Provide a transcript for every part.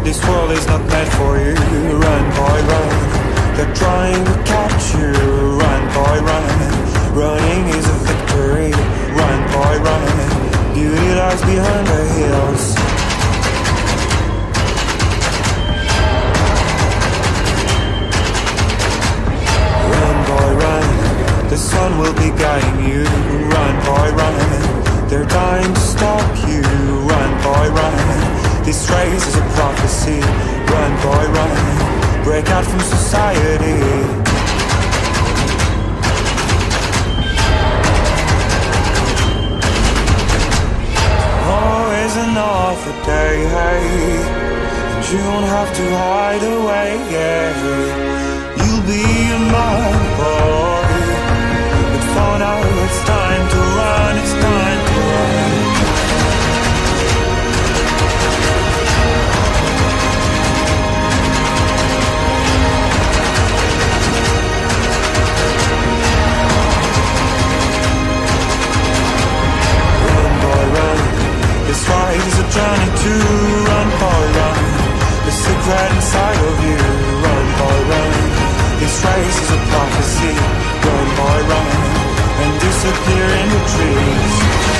This world is not meant for you. Run, boy, run. They're trying to catch you. Run, boy, run. Running is a victory. Run, boy, run. Beauty lies behind the hills. Run, boy, run. The sun will be guiding you. Run, boy, run. They're dying to stop you. Run, boy, run. This race is a prophecy. Run, boy, run. Break out from society. Always another day, hey. And you don't have to hide away, yeah. You'll be a man, boy. But for now it's time to run, it's time to run. This ride is a journey to run, boy, run. The secret inside of you, run, boy, run. This race is a prophecy, run, boy, run. And disappear in the trees.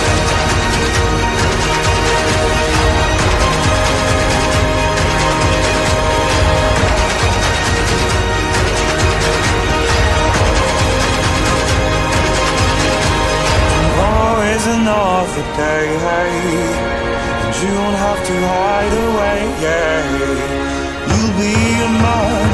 Always another day, hey. And you don't have to hide away, yeah. You'll be a man,